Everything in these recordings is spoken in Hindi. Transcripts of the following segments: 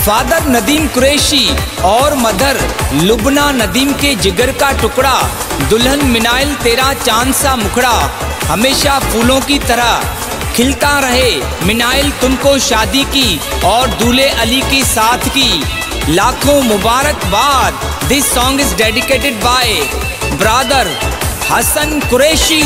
फादर नदीम कुरैशी और मदर लुबना नदीम के जिगर का टुकड़ा। दुल्हन मिनाइल तेरा चांद सा मुखड़ा हमेशा फूलों की तरह खिलता रहे। मिनाइल तुमको शादी की और दूल्हे अली की साथ की लाखों मुबारकबाद। This song is dedicated by brother Hasan Qureshi.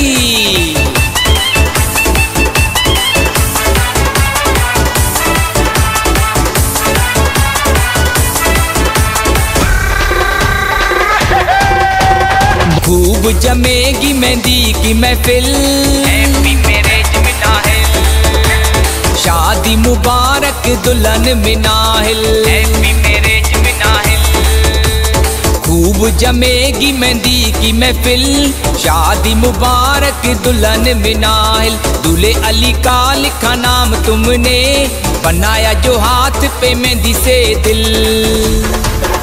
खूब जमेगी मेहंदी की महफिल, हैप्पी मैरिज मिनाहिल। शादी मुबारक दुल्हन मिनाहिल, हैप्पी मैरिज मिनाहिल। खूब जमेगी मेहंदी की महफिल, शादी मुबारक दुल्हन मिनाहिल। दूल्हे अली का लिखा नाम तुमने, बनाया जो हाथ पे मेहंदी से दिल।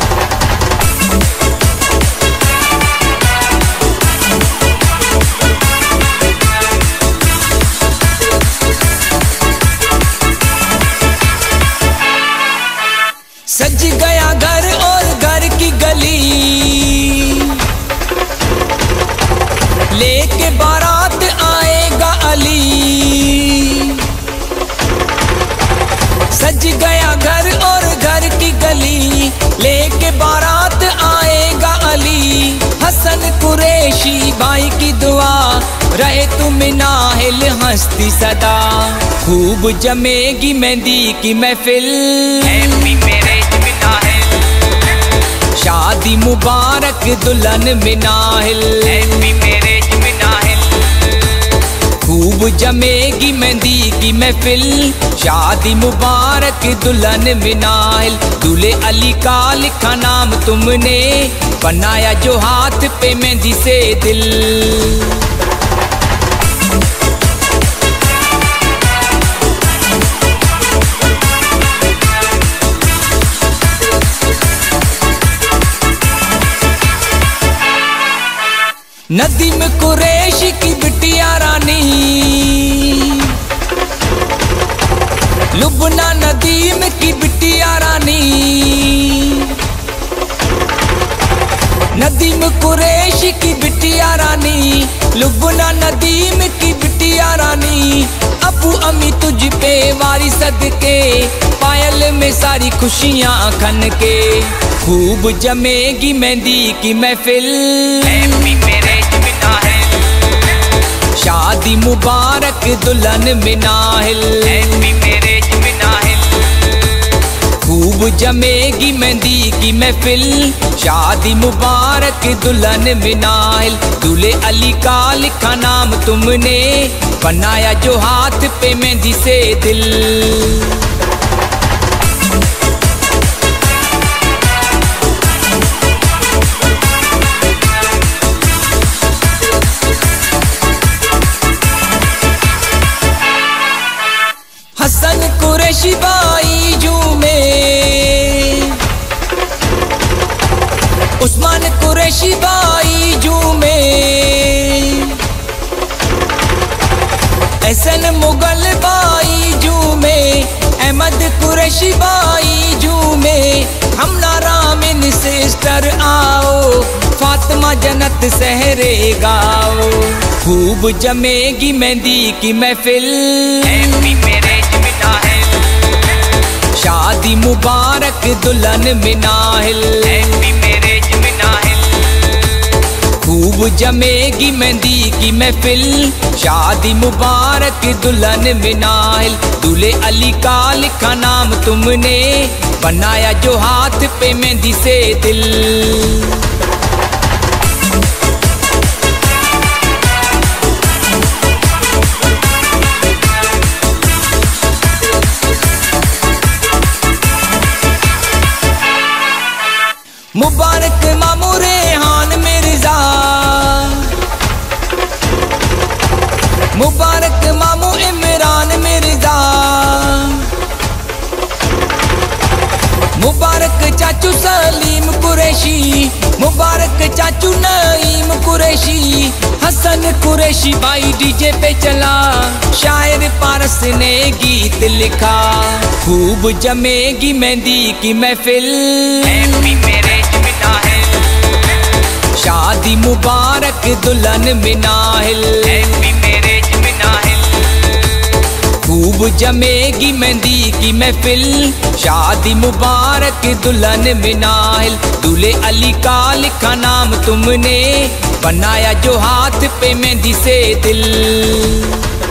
सज गया घर और घर की गली, लेके बारात आएगा अली। सज गया घर और घर की गली, लेके बारात आएगा अली। हसन कुरैशी भाई की दुआ रहे तुम मिनाहिल हंसती सदा। खूब जमेगी मेहंदी की महफिल, हैप्पी मैरिज मिनाहिल। शादी मुबारक दुल्हन मिनाहिल, हैप्पी मैरिज मिनाहिल। खूब जमेगी मेहंदी की महफिल, शादी मुबारक दुल्हन मिनाहिल। दूल्हे अली का लिखा नाम तुमने, बनाया जो हाथ पे मेहंदी से दिल। नदीम कुरैशी की बिटिया रानी, लुबना नदीम की बिटिया रानी। नदीम कुरैशी की बिटिया रानी, लुबना नदीम की बिटिया रानी। अबू अम्मी तुझ पे वारी सदके, पायल में सारी खुशियां खन के। खूब जमेगी मेहंदी की महफिल, हैप्पी मैरिज मिनाहिल। शादी मुबारक दुल्हन मिनाहिल, हैप्पी मैरिज मिनाहिल। खूब जमेगी मेहंदी की महफिल, शादी मुबारक दुल्हन मिनाहिल। दूल्हे अली का लिखा नाम तुमने, बनाया जो हाथ पे मेहंदी से दिल। हसन कुरैशी भाई झूमे, उस्मान कुरैशी भाई झूमे। एहसन मुगल भाई झूमे, अहमद कुरैशी भाई झूमे। हम नारामिन सिस्टर आओ, फातिमा जन्नत सहरे गाओ। खूब जमेगी मेहंदी की महफिल, हैप्पी मैरिज मिनाहिल। शादी मुबारक दुल्हन मिनाहिल, हैप्पी मैरिज मिनाहिल। खूब जमेगी मेहंदी की महफिल, शादी मुबारक दुल्हन मिनाहिल। दूल्हे अली का लिखा नाम तुमने, बनाया जो हाथ पे मेहंदी से दिल। मुबारक मामू रेहान मिर्जा, मुबारक मामू इमरान मिर्जा। मुबारक चाचू सलीम कुरैशी, मुबारक चाचू नईम कुरैशी, हसन कुरैशी भाई डीजे पे चला, शायर पारस ने गीत लिखा। खूब जमेगी मेहंदी की महफिल, हैप्पी मैरिज में नाहिल, शादी मुबारक दुल्हन में नाहिल, हैप्पी मैरिज में नाहिल। खूब जमेगी मेहंदी की महफिल, शादी मुबारक दुल्हन में नाहिल। दूल्हे अली का लिखा नाम तुमने, बनाया जो हाथ पे मेहंदी से दिल।